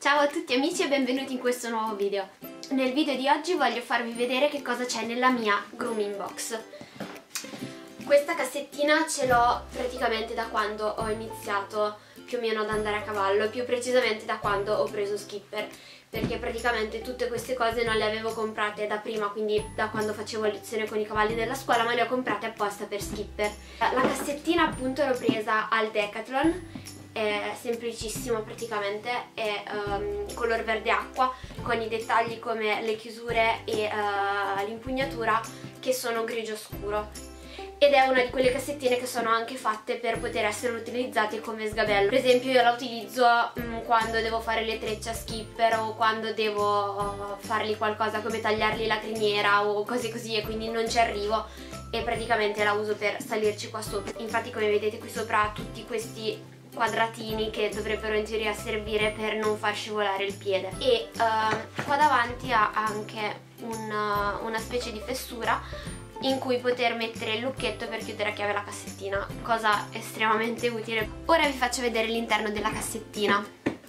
Ciao a tutti amici e benvenuti in questo nuovo video. Nel video di oggi voglio farvi vedere che cosa c'è nella mia grooming box. Questa cassettina ce l'ho praticamente da quando ho iniziato più o meno ad andare a cavallo, più precisamente da quando ho preso Skipper, perché praticamente tutte queste cose non le avevo comprate da prima, quindi da quando facevo lezione con i cavalli della scuola, ma le ho comprate apposta per Skipper. La cassettina appunto l'ho presa al Decathlon. È semplicissimo praticamente, è color verde acqua con i dettagli come le chiusure e l'impugnatura che sono grigio scuro, ed è una di quelle cassettine che sono anche fatte per poter essere utilizzate come sgabello. Per esempio io la utilizzo quando devo fare le trecce a Skipper o quando devo fargli qualcosa come tagliargli la criniera o cose così, e quindi non ci arrivo e praticamente la uso per salirci qua sopra. Infatti, come vedete qui sopra ha tutti questi quadratini che dovrebbero in teoria servire per non far scivolare il piede, e qua davanti ha anche una specie di fessura in cui poter mettere il lucchetto per chiudere a chiave la cassettina, cosa estremamente utile. Ora vi faccio vedere l'interno della cassettina.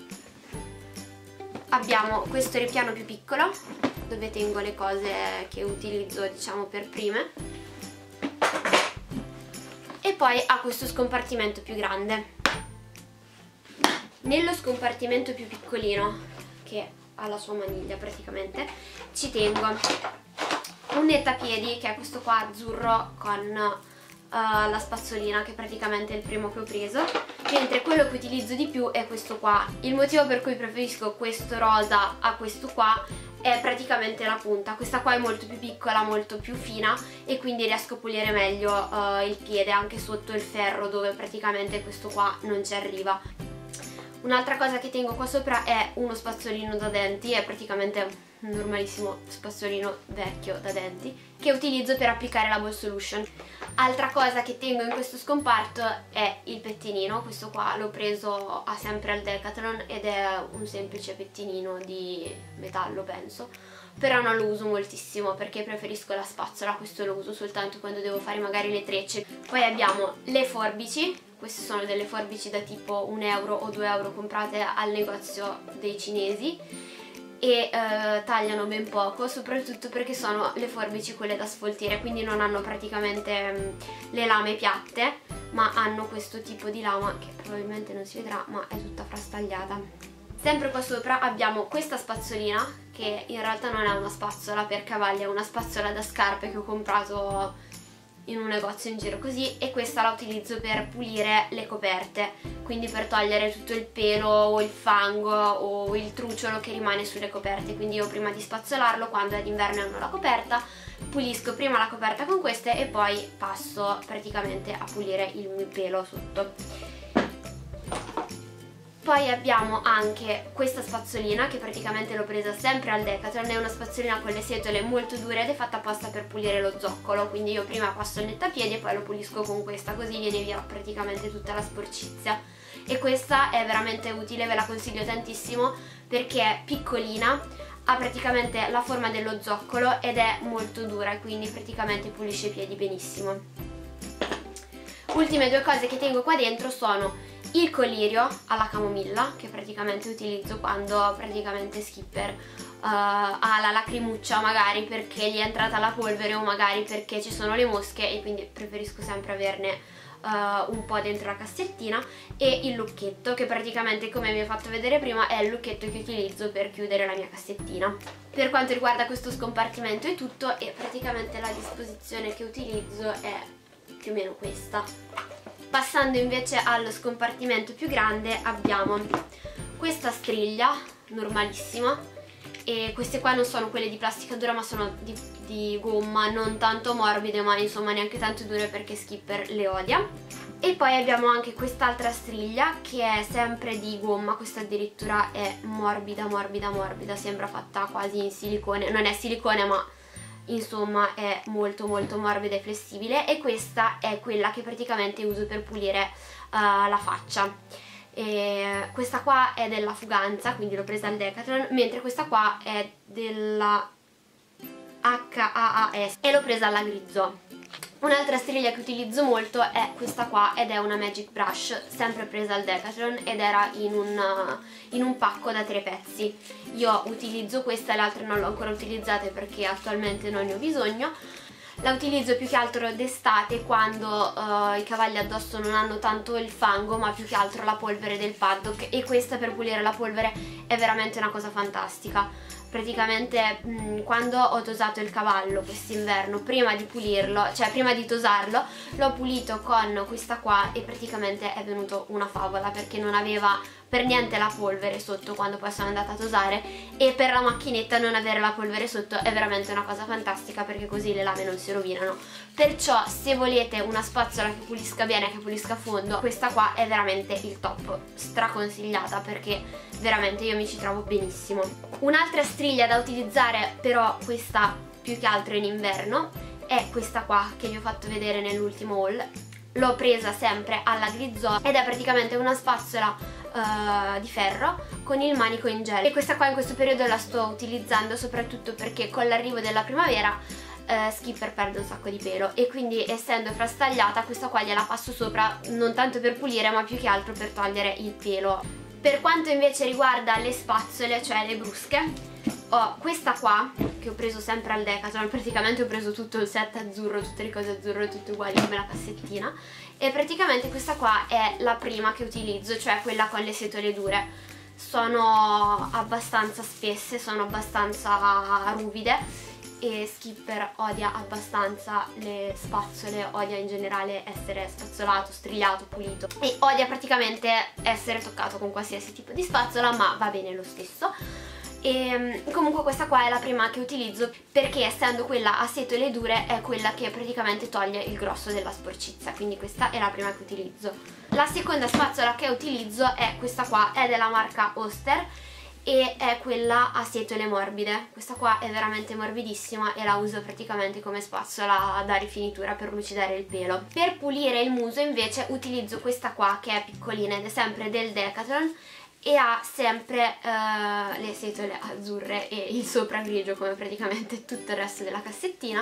Abbiamo questo ripiano più piccolo dove tengo le cose che utilizzo, diciamo, per prime, e poi ha questo scompartimento più grande. Nello scompartimento più piccolino, che ha la sua maniglia praticamente, ci tengo un nettapiedi, che è questo qua azzurro con la spazzolina, che praticamente è il primo che ho preso, mentre quello che utilizzo di più è questo qua. Il motivo per cui preferisco questo rosa a questo qua è praticamente la punta. Questa qua è molto più piccola, molto più fina, e quindi riesco a pulire meglio il piede anche sotto il ferro, dove praticamente questo qua non ci arriva. Un'altra cosa che tengo qua sopra è uno spazzolino da denti, è praticamente un normalissimo spazzolino vecchio da denti che utilizzo per applicare la ball solution. Altra cosa che tengo in questo scomparto è il pettinino. Questo qua l'ho preso sempre al Decathlon ed è un semplice pettinino di metallo, penso, però non lo uso moltissimo perché preferisco la spazzola. Questo lo uso soltanto quando devo fare magari le trecce. Poi abbiamo le forbici. Queste sono delle forbici da tipo 1 euro o 2 euro comprate al negozio dei cinesi, e tagliano ben poco, soprattutto perché sono le forbici quelle da sfoltire, quindi non hanno praticamente le lame piatte, ma hanno questo tipo di lama che probabilmente non si vedrà, ma è tutta frastagliata. Sempre qua sopra abbiamo questa spazzolina, che in realtà non è una spazzola per cavalli, è una spazzola da scarpe che ho comprato in un negozio in giro così, e questa la utilizzo per pulire le coperte, quindi per togliere tutto il pelo o il fango o il trucciolo che rimane sulle coperte. Quindi io, prima di spazzolarlo, quando è d'inverno e hanno la coperta, pulisco prima la coperta con queste e poi passo praticamente a pulire il pelo sotto. Poi abbiamo anche questa spazzolina, che praticamente l'ho presa sempre al Decathlon. È una spazzolina con le setole molto dure ed è fatta apposta per pulire lo zoccolo, quindi io prima passo il nettapiedi e poi lo pulisco con questa, così viene via praticamente tutta la sporcizia. E questa è veramente utile, ve la consiglio tantissimo perché è piccolina, ha praticamente la forma dello zoccolo ed è molto dura, quindi praticamente pulisce i piedi benissimo. Ultime due cose che tengo qua dentro sono il collirio alla camomilla, che praticamente utilizzo quando praticamente Skipper ha la lacrimuccia, magari perché gli è entrata la polvere o magari perché ci sono le mosche, e quindi preferisco sempre averne un po' dentro la cassettina. E il lucchetto, che praticamente, come vi ho fatto vedere prima, è il lucchetto che utilizzo per chiudere la mia cassettina. Per quanto riguarda questo scompartimento è tutto, e praticamente la disposizione che utilizzo è più o meno questa. Passando invece allo scompartimento più grande abbiamo questa striglia normalissima, e queste qua non sono quelle di plastica dura ma sono di gomma, non tanto morbide ma insomma neanche tanto dure perché Skipper le odia. E poi abbiamo anche quest'altra striglia che è sempre di gomma, questa addirittura è morbida morbida morbida, sembra fatta quasi in silicone, non è silicone ma insomma è molto molto morbida e flessibile, e questa è quella che praticamente uso per pulire la faccia. E questa qua è della Fuganza, quindi l'ho presa al Decathlon, mentre questa qua è della HAAS e l'ho presa alla Grizzo. Un'altra striglia che utilizzo molto è questa qua, ed è una Magic Brush, sempre presa al Decathlon, ed era in un pacco da 3 pezzi. Io utilizzo questa, le altre non l'ho ancora utilizzate perché attualmente non ne ho bisogno. La utilizzo più che altro d'estate, quando i cavalli addosso non hanno tanto il fango ma più che altro la polvere del paddock, e questa per pulire la polvere è veramente una cosa fantastica. Praticamente quando ho tosato il cavallo quest'inverno, prima di pulirlo, cioè prima di tosarlo, l'ho pulito con questa qua e praticamente è venuto una favola, perché non aveva per niente la polvere sotto quando poi sono andata a tosare, e per la macchinetta non avere la polvere sotto è veramente una cosa fantastica, perché così le lame non si rovinano. Perciò se volete una spazzola che pulisca bene, che pulisca a fondo, questa qua è veramente il top, straconsigliata, perché veramente io mi ci trovo benissimo. Un'altra striglia da utilizzare, però questa più che altro in inverno, è questa qua che vi ho fatto vedere nell'ultimo haul. L'ho presa sempre alla Grizzo ed è praticamente una spazzola di ferro con il manico in gel, e questa qua in questo periodo la sto utilizzando soprattutto perché con l'arrivo della primavera Skipper perde un sacco di pelo, e quindi essendo frastagliata questa qua gliela passo sopra, non tanto per pulire ma più che altro per togliere il pelo. Per quanto invece riguarda le spazzole, cioè le brusche, ho questa qua che ho preso sempre al Decathlon, praticamente ho preso tutto il set azzurro, tutte le cose azzurre, tutte uguali come la cassettina, e praticamente questa qua è la prima che utilizzo, cioè quella con le setole dure. Sono abbastanza spesse, sono abbastanza ruvide, e Skipper odia abbastanza le spazzole, odia in generale essere spazzolato, strigliato, pulito, e odia praticamente essere toccato con qualsiasi tipo di spazzola, ma va bene lo stesso. E comunque questa qua è la prima che utilizzo perché, essendo quella a setole dure, è quella che praticamente toglie il grosso della sporcizia, quindi questa è la prima che utilizzo. La seconda spazzola che utilizzo è questa qua, è della marca Oster e è quella a setole morbide. Questa qua è veramente morbidissima e la uso praticamente come spazzola da rifinitura per lucidare il pelo. Per pulire il muso invece utilizzo questa qua, che è piccolina ed è sempre del Decathlon e ha sempre le setole azzurre e il sopra grigio come praticamente tutto il resto della cassettina,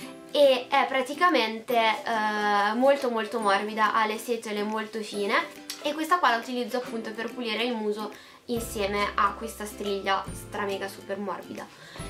e è praticamente molto molto morbida, ha le setole molto fine, e questa qua la utilizzo appunto per pulire il muso insieme a questa striglia stra mega super morbida.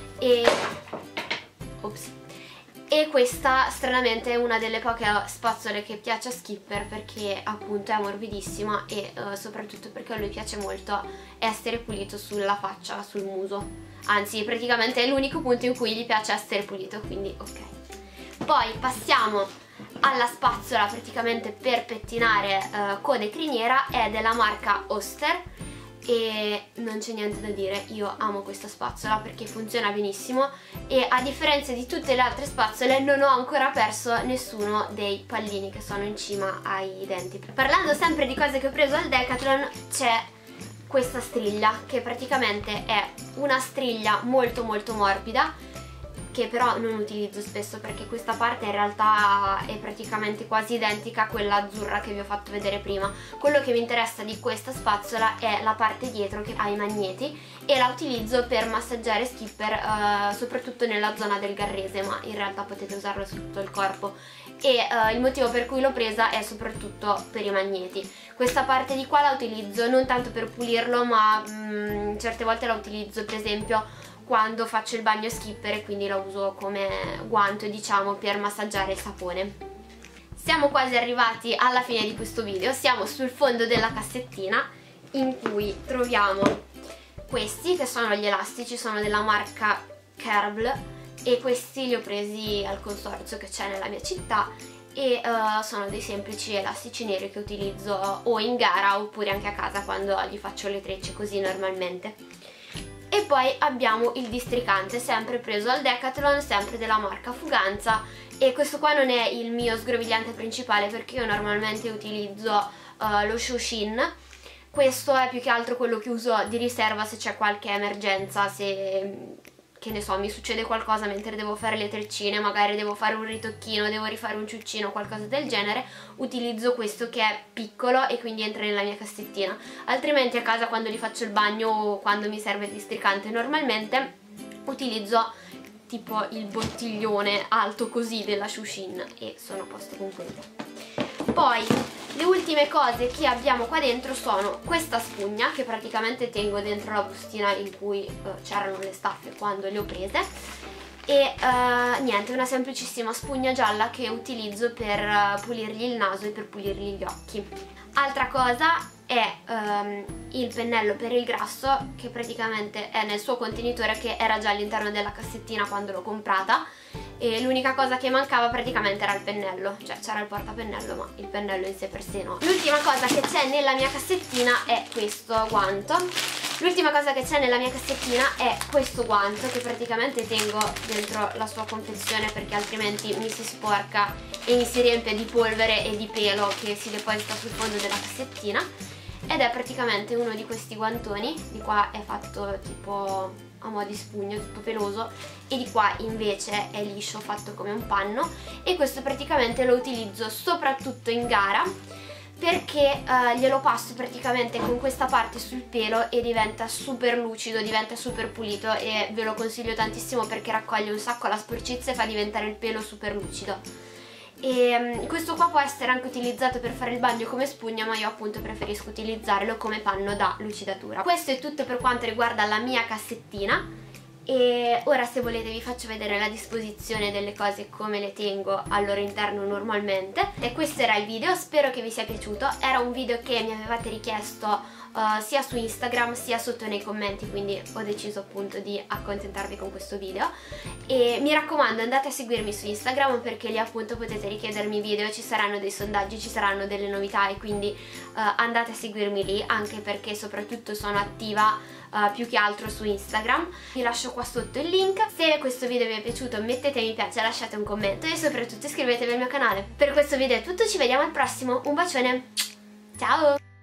E questa stranamente è una delle poche spazzole che piace a Skipper, perché appunto è morbidissima e soprattutto perché a lui piace molto essere pulito sulla faccia, sul muso, anzi praticamente è l'unico punto in cui gli piace essere pulito, quindi ok. Poi passiamo alla spazzola praticamente per pettinare coda e criniera, è della marca Oster e non c'è niente da dire, io amo questa spazzola perché funziona benissimo e a differenza di tutte le altre spazzole non ho ancora perso nessuno dei pallini che sono in cima ai denti. Parlando sempre di cose che ho preso al Decathlon, c'è questa striglia che praticamente è una striglia molto molto morbida, che però non utilizzo spesso perché questa parte in realtà è praticamente quasi identica a quella azzurra che vi ho fatto vedere prima. Quello che mi interessa di questa spazzola è la parte dietro che ha i magneti e la utilizzo per massaggiare Skipper soprattutto nella zona del garrese, ma in realtà potete usarlo su tutto il corpo, e il motivo per cui l'ho presa è soprattutto per i magneti. Questa parte di qua la utilizzo non tanto per pulirlo, ma certe volte la utilizzo per esempio quando faccio il bagno Skipper e quindi la uso come guanto, diciamo, per massaggiare il sapone. Siamo quasi arrivati alla fine di questo video, siamo sul fondo della cassettina in cui troviamo questi che sono gli elastici, sono della marca Kerbl e questi li ho presi al consorzio che c'è nella mia città e sono dei semplici elastici neri che utilizzo o in gara oppure anche a casa quando gli faccio le trecce così normalmente. E poi abbiamo il districante, sempre preso al Decathlon, sempre della marca Fuganza, e questo qua non è il mio sgrovigliante principale perché io normalmente utilizzo lo Shoshin. Questo è più che altro quello che uso di riserva se c'è qualche emergenza, se, che ne so, mi succede qualcosa mentre devo fare le treccine, magari devo fare un ritocchino, devo rifare un ciuccino, qualcosa del genere, utilizzo questo che è piccolo e quindi entra nella mia cassettina. Altrimenti a casa quando gli faccio il bagno o quando mi serve il districante normalmente utilizzo tipo il bottiglione alto così della Shushin e sono a posto con quello. Poi le ultime cose che abbiamo qua dentro sono questa spugna che praticamente tengo dentro la bustina in cui c'erano le staffe quando le ho prese, e niente, una semplicissima spugna gialla che utilizzo per pulirgli il naso e per pulirgli gli occhi. Altra cosa è il pennello per il grasso, che praticamente è nel suo contenitore, che era già all'interno della cassettina quando l'ho comprata, e l'unica cosa che mancava praticamente era il pennello, cioè c'era il portapennello ma il pennello in sé per sé no. L'ultima cosa che c'è nella mia cassettina è questo guanto. L'ultima cosa che c'è nella mia cassettina è questo guanto che praticamente tengo dentro la sua confezione perché altrimenti mi si sporca e mi si riempie di polvere e di pelo che si deposita sul fondo della cassettina, ed è praticamente uno di questi guantoni. Di qua è fatto tipo a mo' di spugno, tutto peloso, e di qua invece è liscio, fatto come un panno, e questo praticamente lo utilizzo soprattutto in gara perché glielo passo praticamente con questa parte sul pelo e diventa super lucido, diventa super pulito, e ve lo consiglio tantissimo perché raccoglie un sacco la sporcizia e fa diventare il pelo super lucido. E questo qua può essere anche utilizzato per fare il bagno come spugna, ma io appunto preferisco utilizzarlo come panno da lucidatura. Questo è tutto per quanto riguarda la mia cassettina, e ora se volete vi faccio vedere la disposizione delle cose, come le tengo al loro interno normalmente. E questo era il video, spero che vi sia piaciuto. Era un video che mi avevate richiesto sia su Instagram sia sotto nei commenti, quindi ho deciso appunto di accontentarvi con questo video. E mi raccomando, andate a seguirmi su Instagram perché lì appunto potete richiedermi video, ci saranno dei sondaggi, ci saranno delle novità, e quindi andate a seguirmi lì, anche perché soprattutto sono attiva più che altro su Instagram. Vi lascio qua sotto il link. Se questo video vi è piaciuto mettete mi piace, lasciate un commento e soprattutto iscrivetevi al mio canale. Per questo video è tutto, ci vediamo al prossimo, un bacione, ciao!